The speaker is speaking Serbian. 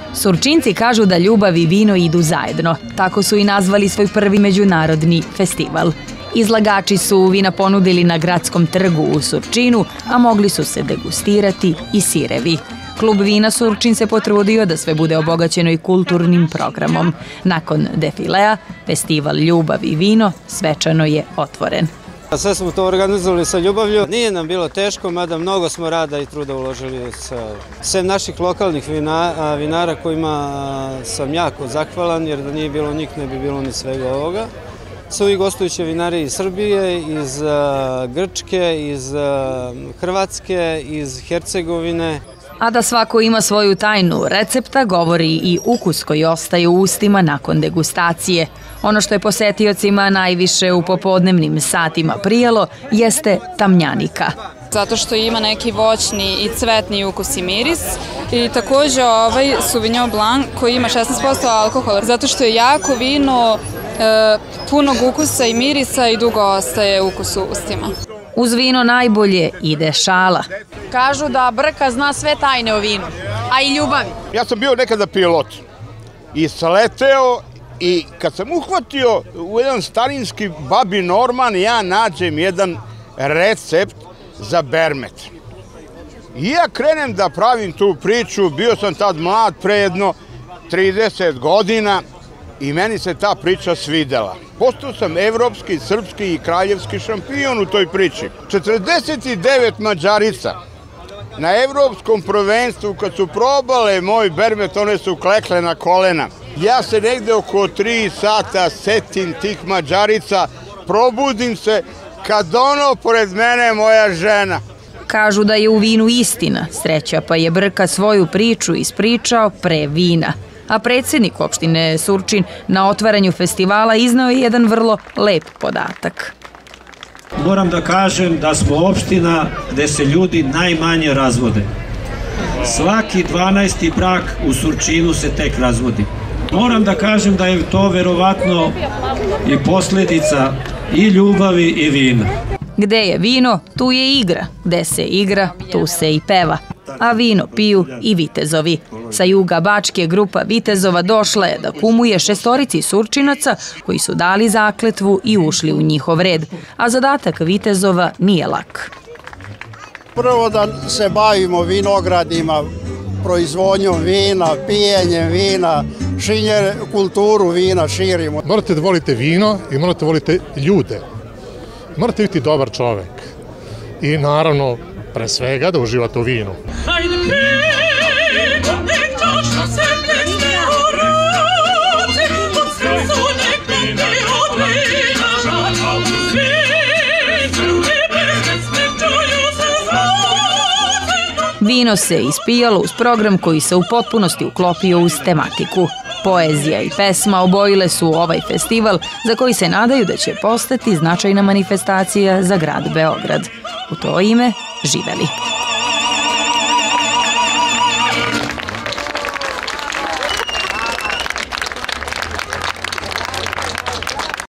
Surčinci kažu da ljubav i vino idu zajedno. Tako su i nazvali svoj prvi međunarodni festival. Izlagači su vina ponudili na gradskom trgu u Surčinu, a mogli su se degustirati i sirevi. Klub vina Surčin se potrudio da sve bude obogaćeno i kulturnim programom. Nakon defilea, festival Ljubav i vino svečano je otvoren. Sve smo to organizovali sa ljubavlju. Nije nam bilo teško, mada mnogo smo rada i truda uložili. Sem naših lokalnih vinara kojima sam jako zahvalan, jer da nije bilo njih ne bi bilo ni svega ovoga. Su i gostujuće vinari iz Srbije, iz Grčke, iz Hrvatske, iz Hercegovine. A da svako ima svoju tajnu recepta, govori i ukus koji ostaje u ustima nakon degustacije. Ono što je posetiocima najviše u popodnevnim satima prijelo jeste tamnjanika. Zato što ima neki voćni i cvetni ukus i miris. I također ovaj Sauvignon Blanc koji ima 16% alkohola. Zato što je jako vino, punog ukusa i mirisa i dugo ostaje ukus u ustima. Uz vino najbolje ide šala. Kažu da Brka zna sve tajne o vinu, a i ljubavi. Ja sam bio nekada pilot i saleteo i kad sam uhvatio u jedan starinski babi Norman, ja nađem jedan recept za bermet. I ja krenem da pravim tu priču, bio sam tad mlad, pre jedno 30 godina i meni se ta priča svidela. Postao sam evropski, srpski i kraljevski šampion u toj priči. 49 Mađarica na evropskom prvenstvu, kad su probale moj bermet, one su klekle na kolena. Ja se negde oko 3 sata setim tih Mađarica, probudim se kad ono pored mene moja žena. Kažu da je u vinu istina, sreća pa je Brka svoju priču ispričao pre vina. A predsjednik opštine Surčin na otvaranju festivala iznao je jedan vrlo lep podatak. Moram da kažem da smo opština gde se ljudi najmanje razvode. Svaki 12. brak u Surčinu se tek razvodi. Moram da kažem da je to verovatno i posljedica i ljubavi i vina. Gde je vino, tu je igra. Gde se igra, tu se i peva. A vino piju i vitezovi. Sa juga Bačke grupa vitezova došla je da kumuje 6 Surčinaca koji su dali zakletvu i ušli u njihov red. A zadatak vitezova nije lak. Prvo da se bavimo vinogradima, proizvodnjom vina, pijenjem vina, kulturu vina širimo. Morate da volite vino i morate da volite ljude. Morate biti dobar čovek. I naravno, pre svega, da uživate u vinu. Vino se ispijalo uz program koji se u potpunosti uklopio uz tematiku. Poezija i pesma obojile su ovaj festival za koji se nadaju da će postati značajna manifestacija za grad Beograd. U to ime živeli.